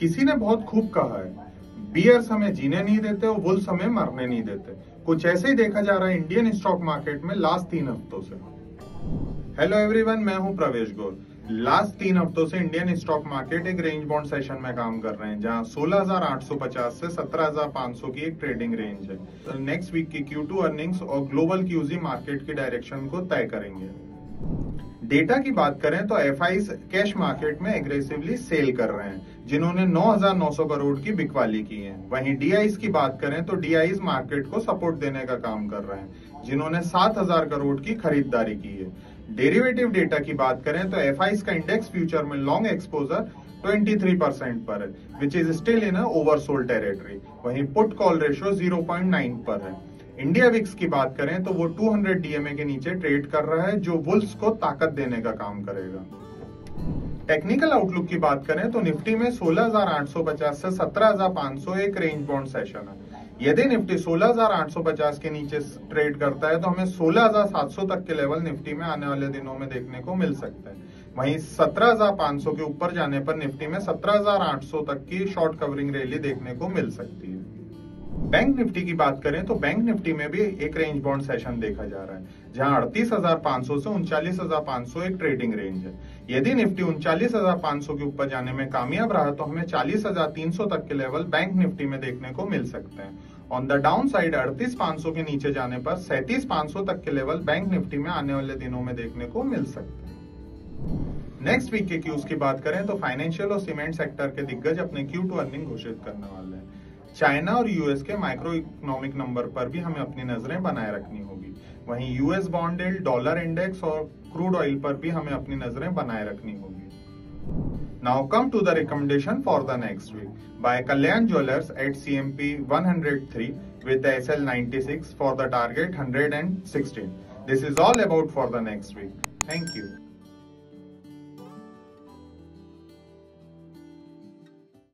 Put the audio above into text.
किसी ने बहुत खूब कहा है, बियर्स हमें जीने नहीं देते और वुल्स हमें मरने नहीं देते। कुछ ऐसे ही देखा जा रहा है इंडियन स्टॉक मार्केट में लास्ट 3 हफ्तों से। हेलो एवरीवन, मैं हूं प्रवेश गौर। लास्ट 3 हफ्तों से इंडियन स्टॉक मार्केट एक रेंज बाउंड सेशन में काम कर रहे हैं, जहां 16,850 से 17,500 की एक ट्रेडिंग रेंज है। नेक्स्ट वीक की Q2 अर्निंग्स और ग्लोबल QZ मार्केट की डायरेक्शन को तय करेंगे। डेटा की बात करें तो एफआईज कैश मार्केट में एग्रेसिवली सेल कर रहे हैं, जिन्होंने 9,900 करोड़ की बिकवाली की है। वहीं डीआईज की बात करें तो डीआईज मार्केट को सपोर्ट देने का काम कर रहे हैं, जिन्होंने 7,000 करोड़ की खरीदारी की है। डेरिवेटिव डेटा की बात करें तो एफआईज का इंडेक्स फ्यूचर में लॉन्ग एक्सपोजर 23% पर है, which is still in oversold territory. वहीं पुट कॉल रेशियो 0.9 पर है। इंडिया विक्स की बात करें तो वो 200 डीएमए के नीचे ट्रेड कर रहा है, जो वुल्स को ताकत देने का काम करेगा। टेक्निकल आउटलुक की बात करें तो निफ्टी में 16,850 से 17,500 एक रेंज बाउंड सेशन है। यदि निफ्टी 16,850 के नीचे ट्रेड करता है तो हमें 16,700 तक के लेवल निफ्टी में आने वाले दिनों में देखने को मिल सकता है। वहीं 17,500 के ऊपर जाने पर निफ्टी में 17,800 तक की शॉर्ट कवरिंग रैली देखने को मिल सकती है। बैंक निफ्टी की बात करें तो बैंक निफ्टी में भी एक रेंज बाउंड सेशन देखा जा रहा है, जहां 38,500 से 39,500 एक ट्रेडिंग रेंज है। यदि निफ्टी 39,500 के ऊपर जाने में कामयाब रहा तो हमें 40,300 तक के लेवल बैंक निफ्टी में देखने को मिल सकते हैं। ऑन द डाउन साइड 38,500 के नीचे जाने पर 37,500 तक के लेवल बैंक निफ्टी में आने वाले दिनों में देखने को मिल सकते हैं। नेक्स्ट वीक के क्यूज की बात करें तो फाइनेंशियल और सीमेंट सेक्टर के दिग्गज अपने Q2 अर्निंग घोषित करने वाले हैं। चाइना और यूएस के माइक्रो इकोनॉमिक नंबर पर भी हमें अपनी नजरें बनाए रखनी होगी। वहीं US bond yield, dollar index और क्रूड ऑयल पर भी हमें अपनी नजरें बनाए रखनी होगी। Now come to the recommendation for the next week buy Kalyan jewellers at CMP 103 with SL 96 for the target 116. This is all about for the next week. Thank you.